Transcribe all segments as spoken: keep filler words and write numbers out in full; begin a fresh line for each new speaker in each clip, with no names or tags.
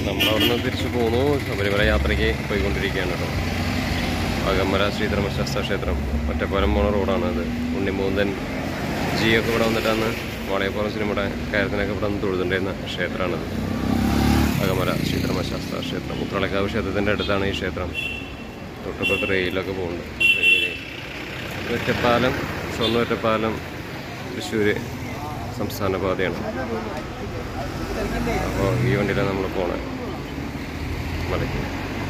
നമ്മളവിടെ നിന്ന് തിരിച്ചു പോന്നു. ശബരിമല യാത്രയ്ക്ക് പോയിക്കൊണ്ടിരിക്കുകയാണ് കേട്ടോ. അകമല ശ്രീധർമ്മശാസ്ത്ര ക്ഷേത്രം ഒറ്റപ്പാലം പോണ റോഡാണ് അത്. ഉണ്ണിമൂന്തൻ ജിയൊക്കെ ഇവിടെ വന്നിട്ടാണ് വാളയപ്പുറം സിനിമയുടെ കാര്യത്തിനൊക്കെ ഇവിടെ നിന്ന് തൊഴുതുണ്ടായിരുന്ന ക്ഷേത്രമാണത്. അകമല ശ്രീധർമ്മശാസ്ത്ര ക്ഷേത്രം ഉത്രളക്കാവ് ക്ഷേത്രത്തിൻ്റെ അടുത്താണ് ഈ ക്ഷേത്രം. തൊട്ടപ്പുറത്ത് റെയിലൊക്കെ പോകുന്നുണ്ട്. ഒറ്റപ്പാലം സ്വന്തം ഒറ്റപ്പാലം തൃശ്ശൂർ സംസ്ഥാന പാതയാണ്. അപ്പോൾ ഈ വണ്ടിയിലാണ് നമ്മൾ പോണത് മലയ്ക്ക്.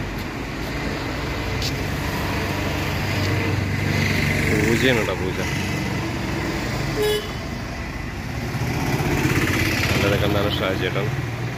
പൂജയാണ് കേട്ടോ, പൂജ നല്ലതൊക്കെ എന്താണ് ഷാജേട്ടൻ.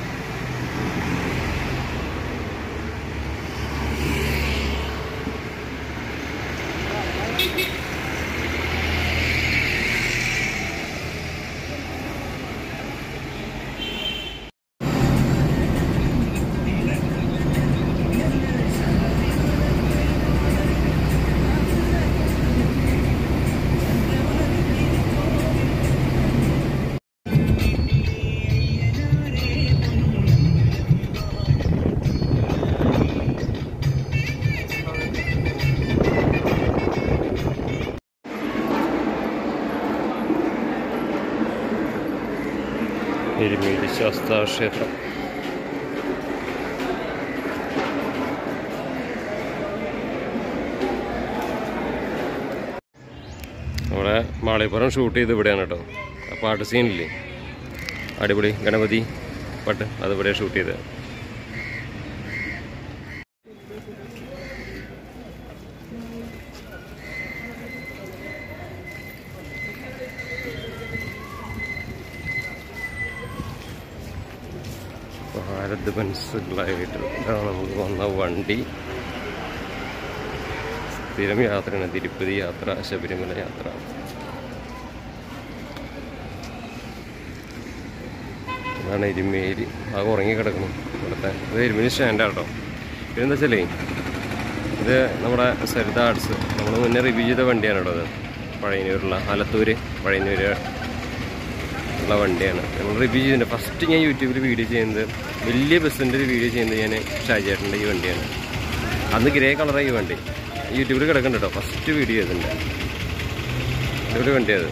എരുമേലി ശാസ്താ ക്ഷേത്രം. നമ്മുടെ മാളികപ്പുറം ഷൂട്ട് ചെയ്ത് ഇവിടെയാണ് കേട്ടോ. ആ പാട്ട് സീനില്ലേ, അടിപൊളി ഗണപതി പാട്ട്, അതിവിടെ ഷൂട്ട് ചെയ്തത്. ഭാരത് ബൻസുകളായിട്ട് ഇതാണ് നമുക്ക് വന്ന വണ്ടി. സ്ഥിരം യാത്രയാണ്, തിരുപ്പതി യാത്ര, ശബരിമല യാത്ര. ഇതാണ് എരുമേലി. അത് ഉറങ്ങി കിടക്കണം ഇവിടുത്തെ. ഇത് എരുമേലി സ്റ്റാൻഡാണ് കേട്ടോ. പിന്നെന്താ വെച്ചാലേ ഇത് നമ്മുടെ സരിത ആർട്സ് നമ്മൾ മുന്നേ റിവ്യൂ ചെയ്ത വണ്ടിയാണ് കേട്ടോ. അത് പഴയന്നൂരുള്ള ആലത്തൂർ പഴയന്നൂർ ഉള്ള വണ്ടിയാണ് നമ്മൾ റിവ്യൂ ചെയ്യുന്നത്. ഫസ്റ്റ് ഞാൻ യൂട്യൂബിൽ വീഡിയോ ചെയ്യുന്നത്, വലിയ ബസ്സിൻ്റെ ഒരു വീഡിയോ ചെയ്യുന്നത് ഞാൻ ഷാജേട്ടൻ്റെ ഈ വണ്ടിയാണ്. അന്ന് ഗ്രേ കളറാണ് ഈ വണ്ടി. യൂട്യൂബിൽ കിടക്കുന്നുണ്ട് കേട്ടോ. ഫസ്റ്റ് വീഡിയോ ചെയ്തിട്ടുണ്ട് ഒരു വണ്ടി. അത്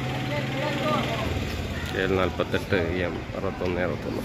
ഏഴ് നാൽപ്പത്തെട്ട് എം അറുപത്തൊന്ന് അറുപത്തൊന്ന്.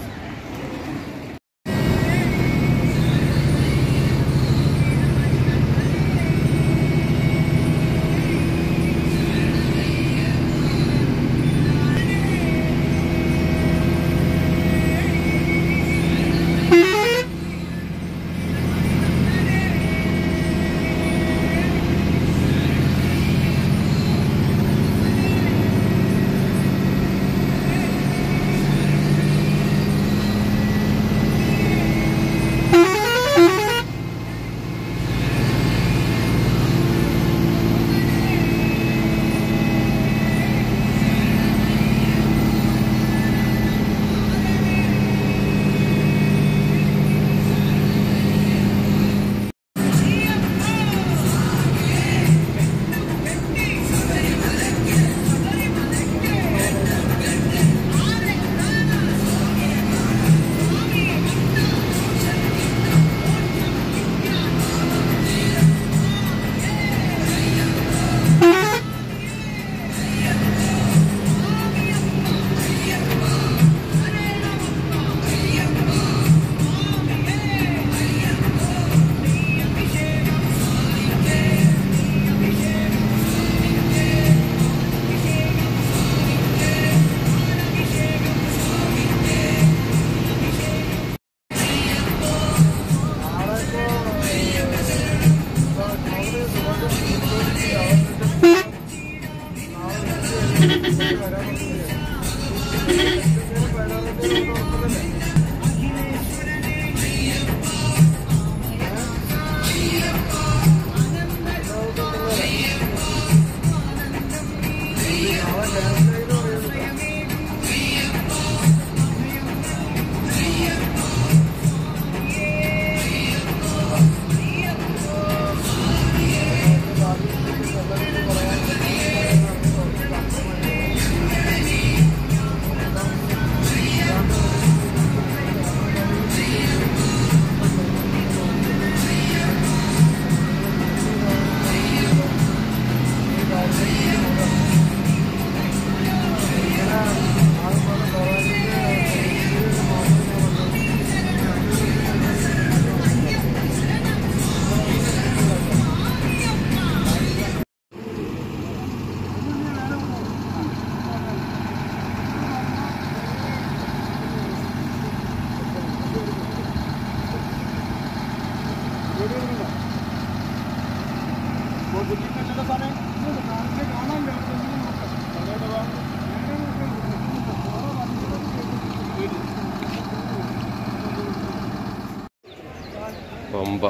പമ്പ.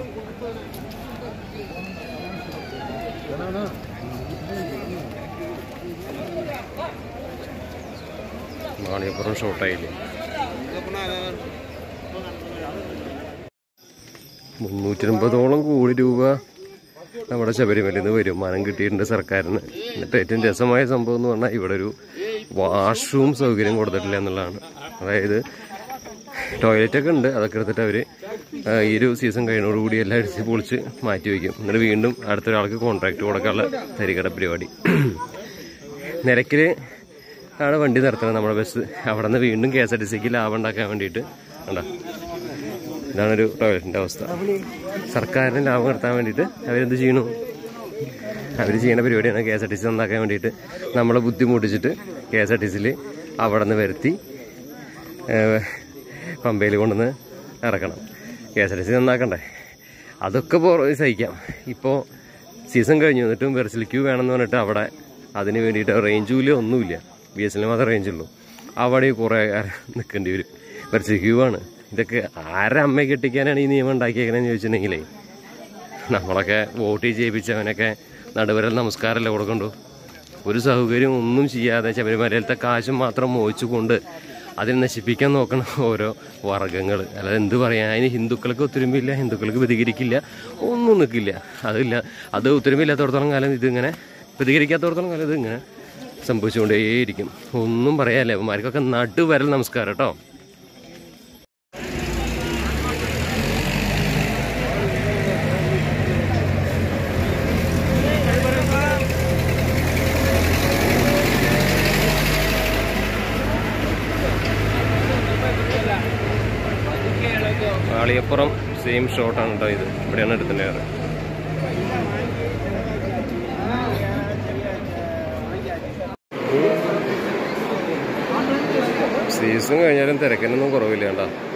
മാളിയപ്പുറം ഷോർട്ടായില്ലേ. മുന്നൂറ്റമ്പതോളം കോടി രൂപ നമ്മുടെ ശബരിമലയിൽ നിന്ന് വരുമാനം കിട്ടിയിട്ടുണ്ട് സർക്കാരിന്. എന്നിട്ട് ഏറ്റവും രസമായ സംഭവം എന്ന് പറഞ്ഞാൽ ഇവിടെ ഒരു വാഷ്റൂം സൗകര്യം കൊടുത്തിട്ടില്ല എന്നുള്ളതാണ്. അതായത് ടോയ്ലറ്റൊക്കെ ഉണ്ട്, അതൊക്കെ എടുത്തിട്ട് അവർ ഈ ഒരു സീസൺ കഴിയുന്നതോടുകൂടി എല്ലാം അടിച്ച് പൊളിച്ച് മാറ്റി വയ്ക്കും. എന്നിട്ട് വീണ്ടും അടുത്തൊരാൾക്ക് കോൺട്രാക്ട് കൊടുക്കാനുള്ള തരികട പരിപാടി. നിരക്കിൽ ആണ് വണ്ടി നിർത്തുന്നത് നമ്മുടെ ബസ്. അവിടെ നിന്ന് വീണ്ടും കെ എസ് ആർ ടി സിക്ക് ലാഭം ഉണ്ടാക്കാൻ വേണ്ടിയിട്ട് കണ്ടോ, ഇതാണൊരു ടോയ്ലറ്റിൻ്റെ അവസ്ഥ. സർക്കാരിന് ലാഭം നടത്താൻ വേണ്ടിയിട്ട് അവരെന്ത് ചെയ്യണു? അവർ ചെയ്യുന്ന പരിപാടിയാണ് K S R T C നന്നാക്കാൻ വേണ്ടിയിട്ട് നമ്മളെ ബുദ്ധിമുട്ടിച്ചിട്ട് കെ എസ് ആർ ടി സിയിൽ അവിടെ നിന്ന് വരുത്തി പമ്പയിൽ കൊണ്ടുവന്ന് ഇറക്കണം. K S R T C നന്നാക്കണ്ടേ? അതൊക്കെ സഹിക്കാം. ഇപ്പോൾ സീസൺ കഴിഞ്ഞു വന്നിട്ടും വെർച്വൽ ക്യൂ വേണമെന്ന് പറഞ്ഞിട്ട് അവിടെ അതിന് വേണ്ടിയിട്ട് റേഞ്ചും ഇല്ല, ഒന്നുമില്ല. ബി എസ് എല്ലിന് മാത്രമേ റേഞ്ചുള്ളൂ. അവിടെ കുറേ നിൽക്കേണ്ടി വരും. വെർച്വൽ ക്യൂ ആണ്. ഇതൊക്കെ ആരെ അമ്മയെ കെട്ടിക്കാനാണ് ഈ നിയമം ഉണ്ടാക്കിയേക്കണെന്ന് ചോദിച്ചിട്ടുണ്ടെങ്കിലേ, നമ്മളൊക്കെ വോട്ട് ചെയ്യിപ്പിച്ചവനൊക്കെ നടുവരൽ നമസ്കാരമല്ലേ കൊടുക്കണ്ടു. ഒരു സൗകര്യം ഒന്നും ചെയ്യാതെ ശബരിമലയിലത്തെ കാശും മാത്രം മോഹിച്ചുകൊണ്ട് അതിനെ നശിപ്പിക്കാൻ നോക്കണം ഓരോ വർഗ്ഗങ്ങൾ. അല്ലാതെ എന്ത് പറയാൻ, അതിന് ഹിന്ദുക്കൾക്ക് ഒത്തൊരുമയില്ല, ഹിന്ദുക്കൾക്ക് പ്രതികരിക്കില്ല, ഒന്നും നിൽക്കില്ല. അതില്ല, അത് ഒത്തൊരുമയില്ലാത്തടത്തോളം കാലം ഇതിങ്ങനെ, പ്രതികരിക്കാത്തടത്തോളം കാലം ഇതിങ്ങനെ സംഭവിച്ചുകൊണ്ടേയിരിക്കും. ഒന്നും പറയാല്ലേ. അവന്മാർക്കൊക്കെ നടുവരൽ നമസ്കാരം കേട്ടോ. മാളിയപ്പുറം സെയിം ഷോട്ടാണ് കേട്ടോ ഇത്. ഇവിടെയാണ് എടുത്തിട്ടുള്ളത്. സീസൺ കഴിഞ്ഞാലും തിരക്കിനൊന്നും കുറവില്ല കേട്ടോ.